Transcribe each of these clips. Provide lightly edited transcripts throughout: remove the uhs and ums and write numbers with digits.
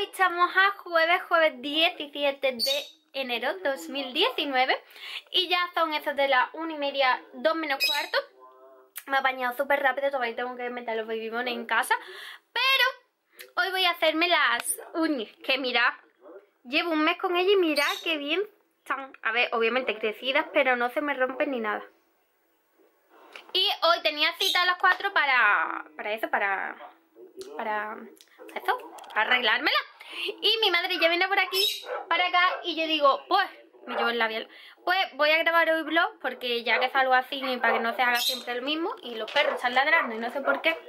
Hoy estamos a jueves 17 de enero 2019 y ya son esos de las 1:30, 2 menos cuarto. Me he bañado súper rápido, todavía tengo que meter los baby bones en casa, pero hoy voy a hacerme las uñas, que mirad, llevo un mes con ella y mirad qué bien están. A ver, obviamente crecidas, pero no se me rompen ni nada. Y hoy tenía cita a las 4 para arreglármela. Y mi madre ya viene por aquí, para acá, y yo digo, pues, me llevo el labial. Pues voy a grabar hoy vlog, porque ya que salgo así, y para que no se haga siempre el mismo, y los perros están ladrando y no sé por qué.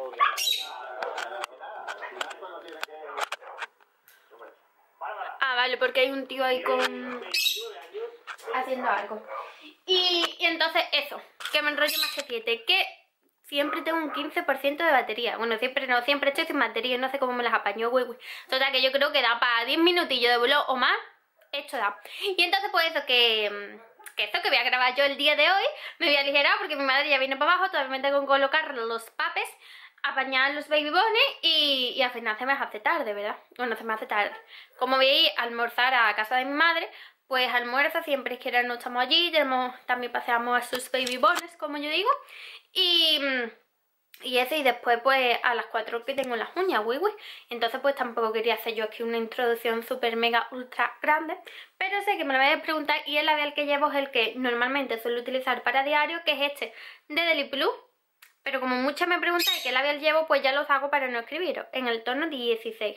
Ah, vale, porque hay un tío ahí haciendo algo. Y entonces eso, que me enrollo más que 7, que siempre tengo un 15% de batería. Bueno, siempre estoy sin batería, no sé cómo me las apañó, güey. Total, que yo creo que da para 10 minutillos de vlog o más, esto da. Y entonces pues eso, que voy a grabar yo el día de hoy, me voy a aligerar porque mi madre ya viene para abajo, todavía me tengo que colocar los papes, apañar los baby bones y al final se me hace tarde, ¿verdad? Bueno, se me hace tarde. Como voy a ir a almorzar a casa de mi madre, pues almuerzo, siempre es que no estamos allí, también paseamos a sus baby bones, como yo digo, y eso, y después pues a las 4 que tengo las uñas, entonces pues tampoco quería hacer yo aquí una introducción súper mega ultra grande, pero sé que me lo vais a preguntar y el labial que llevo es el que normalmente suelo utilizar para diario, que es este de Deli Plus, pero como muchas me preguntáis qué labial llevo, pues ya los hago para no escribiros, en el tono 16,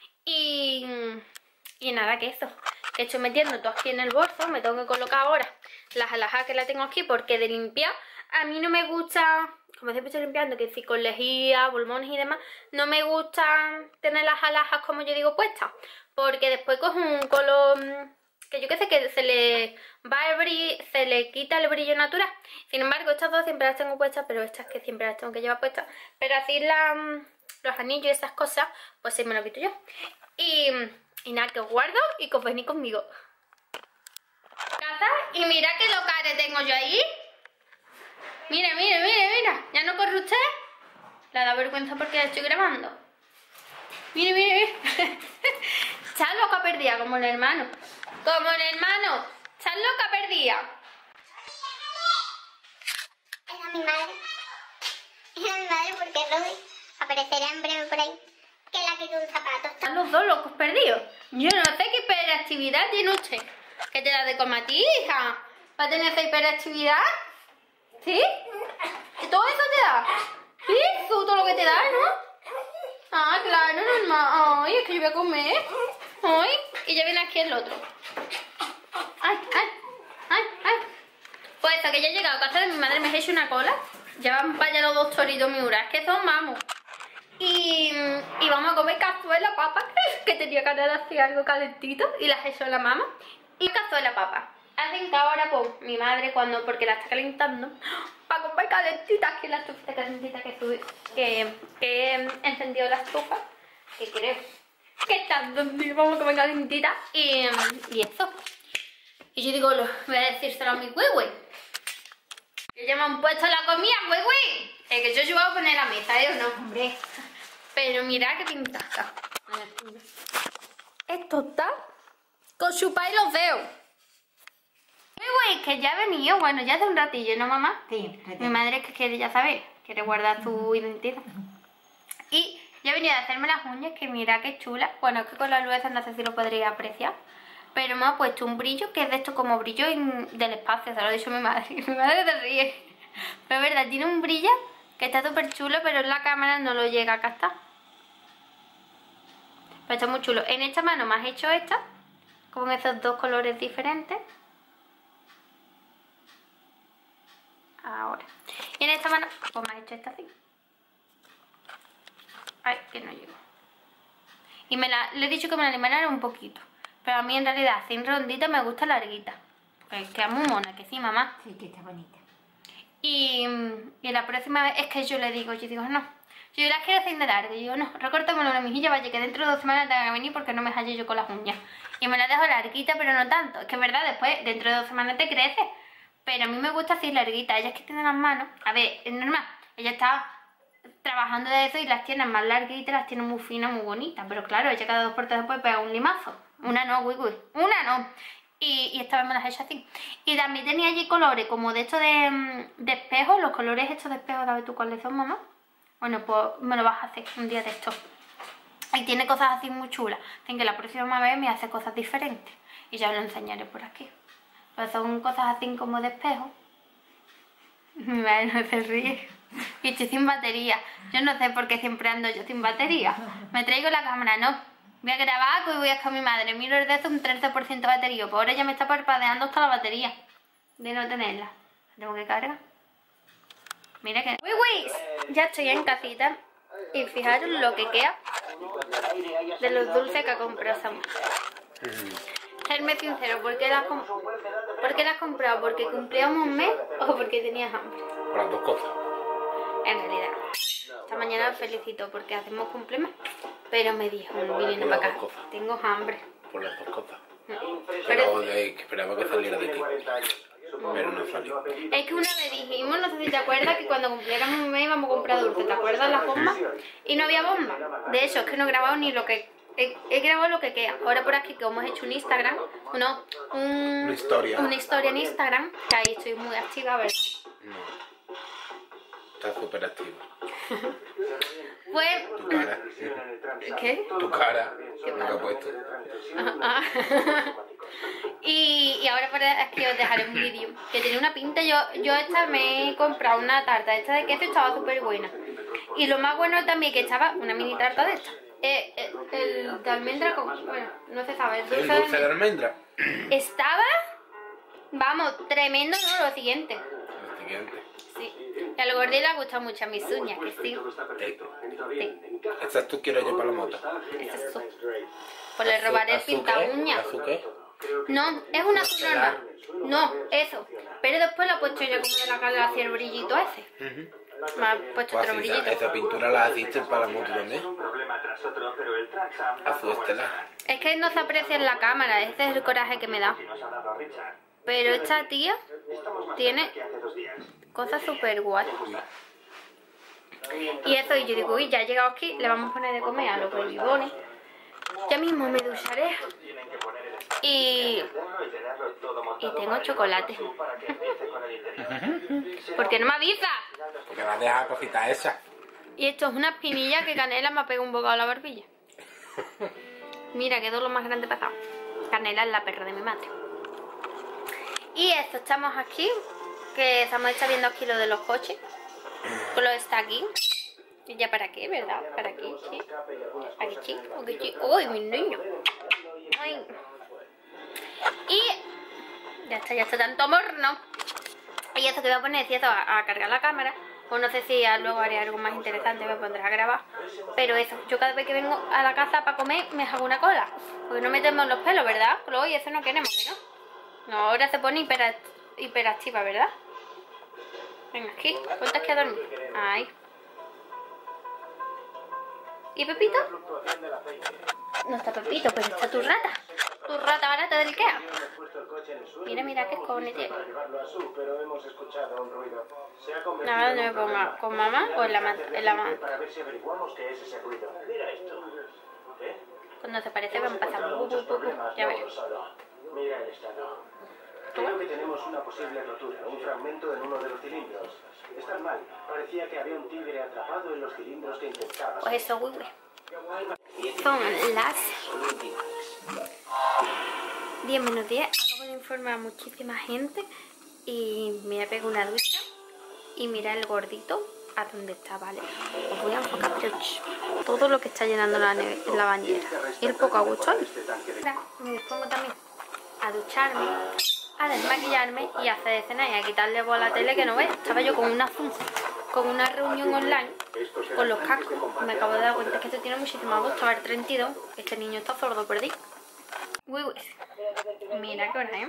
y nada, que eso. Estoy metiendo todo aquí en el bolso, me tengo que colocar ahora las alhajas que la tengo aquí, porque de limpiar a mí no me gusta, como siempre estoy limpiando, que si con lejía, pulmones y demás, no me gusta tener las alhajas como yo digo puestas, porque después coge un color que yo que sé que se le va el brillo, se le quita el brillo natural. Sin embargo, estas dos siempre las tengo puestas, pero estas que siempre las tengo que llevar puestas, pero así los anillos y esas cosas, pues sí me lo quito yo. Y nada, que os guardo y que os venís conmigo. Casa, y mira qué locales tengo yo ahí. Mira, ¿ya no corre usted? Le da vergüenza porque la estoy grabando. Mire. Está loca perdida, como el hermano. Está loca perdida. Esa es mi madre. Porque Roy aparecerá en breve por ahí. Que la quito un zapato. Están los dos locos perdidos. Yo no sé qué hiperactividad tiene usted. ¿Qué te da de comer a ti, hija? ¿Va a tener esa hiperactividad? ¿Sí? ¿Todo eso te da? ¿Sí? Todo lo que te da, ¿no? Ah, claro, normal. Ay, es que yo voy a comer. Ay, y ya viene aquí el otro. Ay. Pues eso, que ya he llegado a casa de mi madre, me he hecho una cola. Llevan para allá los dos toritos miuras, que son vamos. Y vamos a comer cazuela papa, que tenía ganas de hacer algo calentito y las he hecho la mamá. Y cazuela papa. Hacen que ahora pues mi madre porque la está calentando, para comer calentitas, que la estufa calentita que he encendido la estufa, que creo que están donde vamos a comer calentita y eso. Y yo digo, voy a decírselo a mi güey. Que ya me han puesto la comida, güey. Es que yo voy a poner la mesa, no, hombre. Pero mira qué pintaza. Esto está con chupar los dedos. Güey, que ya he venido, bueno, ya hace un ratillo, ¿no, mamá? Sí. Mi madre que quiere, ya sabe, quiere guardar su identidad. Y ya he venido a hacerme las uñas, que mira qué chula. Bueno, es que con la luz no sé si lo podréis apreciar. Pero me ha puesto un brillo que es de esto como brillo del espacio, se lo ha dicho mi madre. Mi madre se ríe. Pero es verdad, tiene un brillo que está súper chulo, pero en la cámara no lo llega a captar. Pero está muy chulo. En esta mano me has hecho esta, con esos dos colores diferentes. Ahora. Y en esta mano, pues me has hecho esta así. Ay, que no llego. Y le he dicho que me la eliminara un poquito. Pero a mí en realidad, sin rondita, me gusta larguita. Porque queda muy mona, que sí, mamá. Sí, que está bonita. Y la próxima vez es que yo digo, no. Yo las quiero hacer de largo. Y digo, no, recórtamelo una mejilla, vaya, que dentro de 2 semanas tenga que venir porque no me hallé yo con las uñas. Y me la dejo larguita, pero no tanto. Es que es verdad, después, dentro de 2 semanas te crece. Pero a mí me gusta así larguita. Ella es que tiene las manos. A ver, es normal. Ella está trabajando de eso y las tienes más larguitas, las tienes muy finas, muy bonitas. Pero claro, ella cada 2 por 3 después pega un limazo. Una no, una no. Y esta vez me las he hecho así. Y también tenía allí colores como de estos de espejos, los colores estos de espejos. ¿Sabes tú cuáles son, mamá? Bueno, pues me lo vas a hacer un día de esto. Y tiene cosas así muy chulas. Así que la próxima vez me hace cosas diferentes. Y ya os lo enseñaré por aquí. Pues son cosas así como de espejo. No se ríe. Y estoy sin batería. Yo no sé por qué siempre ando yo sin batería. Me traigo la cámara, no. Voy a grabar y voy a estar con mi madre. Miro el de eso un 13% de batería. Pues ahora ya me está parpadeando hasta la batería. De no tenerla. Tengo que cargar. Mira que... ¡Uy! Ya estoy en casita. Y fijaros lo que queda de los dulces que ha comprado Samuel. Serme sincero, ¿por qué las has comprado? ¿Porque cumplíamos un mes o porque tenías hambre? Por las dos cosas. En realidad, esta mañana me felicitó porque hacemos cumpleaños, pero me dijo, viniendo para acá, tengo hambre. Por las dos cosas. Pero Esperaba que saliera de ti. Pero no salió. es que una vez dijimos, no sé si te acuerdas, que cuando cumpliéramos un mes íbamos a comprar dulce. ¿Te acuerdas las bombas? Y no había bomba. De hecho, es que no he grabado ni lo que... He grabado lo que queda. Ahora por aquí, que hemos hecho un Instagram, una historia en Instagram, que ahí estoy muy activa, ¿verdad? No. Estás súper activa. Pues... Tu cara. ¿Qué? Tu cara. Lo que ha puesto. Y ahora por aquí os dejaré un vídeo que tiene una pinta. Yo esta me he comprado una tarta esta de queso y estaba súper buena. Y lo más bueno también que estaba una mini tarta de esta. El de almendra con... Bueno, no se sabe. El dulce de almendra. Estaba... Vamos, tremendo, no, lo siguiente. Lo siguiente. Sí. Y a lo gordo le ha gustado mucho a mis uñas, que sí. Sí. Esta tú quieres yo para la moto. Esa es su. Pues le robaré el pinta uña. ¿Azúcar? No, es una azul normal. No, eso. Pero después lo he puesto yo como de la cara hacia el brillito ese. Me ha puesto otro brillito. Esa pintura la hiciste para la moto también. Azul estelar. Es que no se aprecia en la cámara, ese es el coraje que me da. Pero esta tía tiene cosas súper guay. Y eso, y yo digo, uy, ya he llegado aquí, le vamos a poner de comer a los bribones. Ya mismo me ducharé. Y tengo chocolate. ¿Por qué no me avisa? Porque vas a dejar la cosita esa. Y esto es una espinilla que Canela me ha pegado un bocado a la barbilla. Mira, quedó lo más grande pasado. Canela es la perra de mi madre. Y esto, estamos aquí, que estamos viendo aquí lo de los coches. Lo está aquí. ¿Y ya para qué, verdad? ¿Para aquí? Sí. Aquí, chico, aquí, chico. ¡Uy, mi niño! ¡Ay! Y ya está tanto amor, ¿no? Y eso que voy a poner, si eso, a cargar la cámara. Pues no sé si ya luego haré algo más interesante, me pondré a grabar. Pero eso, yo cada vez que vengo a la casa para comer me hago una cola. Porque no metemos los pelos, ¿verdad? Chloe, eso no queremos, ¿no? No, ahora se pone hiperactiva, ¿verdad? Venga, aquí, ponte aquí a dormir. Ay. ¿Y Pepito? No está Pepito, pero está tu rata. Tu rata barata del Ikea. Mira, qué cojones tiene. Nada, ¿dónde me pongo? ¿Con mamá o en la manta? Cuando se parece van pasando. Ya ves. Mira el estado. Creo que tenemos una posible rotura, un fragmento en uno de los cilindros. Está mal. Parecía que había un tigre atrapado en los cilindros que intentaba. Pues eso, uy. Son las 10 menos 10. Acabo de informar a muchísima gente y me he pegado una ducha. Y mira el gordito a dónde está, ¿vale? Os voy a enfocar, pero todo lo que está llenando la bañera. Y el poco a gusto ahí. Ahora me dispongo también a ducharme, a desmaquillarme y a hacer de cenar y a quitarle voz a la tele, que no ves. Estaba yo con una reunión online con los cascos. Me acabo de dar cuenta que esto tiene muchísima voz. Estaba el 32. Este niño está sordo, perdí. Uy. Mira qué hora, ¿eh?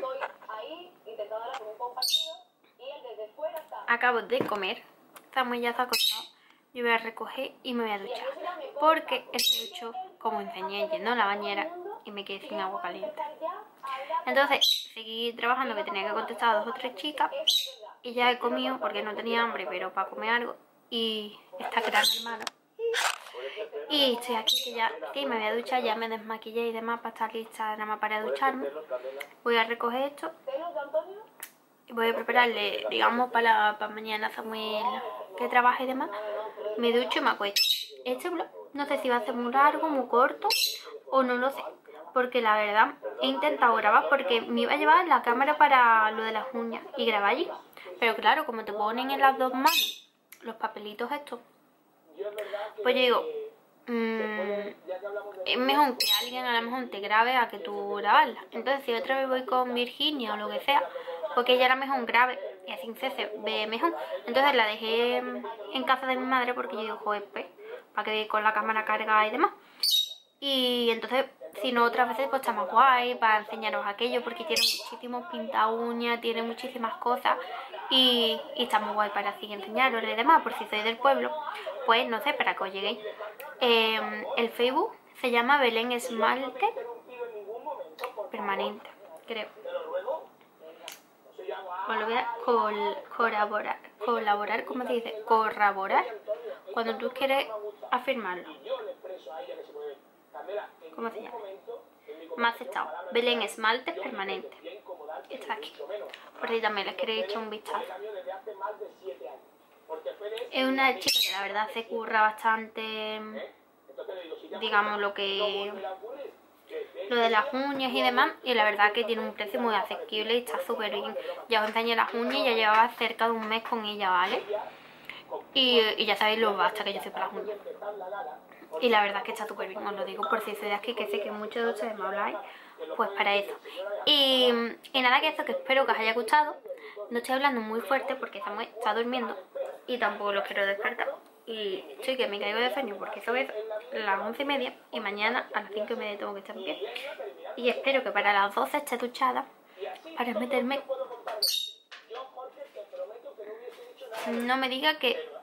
Acabo de comer. Samuel ya se ha acostado. Yo voy a recoger y me voy a duchar. Porque este ducho, como enseñé, llenó la bañera y me quedé sin agua caliente. Entonces seguí trabajando, que tenía que contestar a 2 o 3 chicas. Y ya he comido porque no tenía hambre, pero para comer algo. y esta gran hermana. Y estoy aquí que ya me voy a duchar, ya me desmaquillé y demás para estar lista nada más para ducharme. Voy a recoger esto y voy a prepararle, digamos, para mañana Samuel que trabaje y demás. Me ducho y me acuesto. Este vlog no sé si va a ser muy largo, muy corto o no lo sé, porque la verdad he intentado grabar porque me iba a llevar la cámara para lo de las uñas y grabar allí, pero claro, como te ponen en las dos manos los papelitos estos, pues yo digo, es mejor que alguien a lo mejor te grabe a que tú grabarla. Entonces si otra vez voy con Virginia o lo que sea, porque ella era mejor grave y así se ve mejor. Entonces la dejé en casa de mi madre porque yo digo, joder, pues, para que vea con la cámara cargada y demás. Y entonces, si no, otras veces pues está más guay para enseñaros aquello, porque tiene muchísimos pinta uñas, tiene muchísimas cosas y está muy guay para así enseñaros y demás, por si sois del pueblo, pues no sé, para que os lleguéis. El Facebook se llama Belén Esmalte Permanente, creo. Os lo voy a colaborar, ¿cómo se dice? Corroborar, cuando tú quieres afirmarlo. ¿Cómo se llama? Me ha aceptado. Belén Esmalte Permanente. Está aquí. Por ahí también les queréis echar un vistazo. Es una chica que la verdad se curra bastante, digamos, lo de las uñas y demás, y la verdad que tiene un precio muy asequible y está súper bien. Ya os enseñé las uñas y ya llevaba cerca de un mes con ella, ¿vale? Y ya sabéis lo basta que yo soy para las uñas. Y la verdad es que está súper bien, os lo digo por si sois de aquí, que sé que muchos de ustedes me habláis, pues para eso. Y nada, que eso, que espero que os haya gustado. No estoy hablando muy fuerte porque Samuel está durmiendo y tampoco lo quiero despertar. Y estoy que me caigo de sueño porque eso es las 11:30 y mañana a las 5:30 tengo que estar en pie. Y espero que para las 12 esté duchada para meterme. No me diga que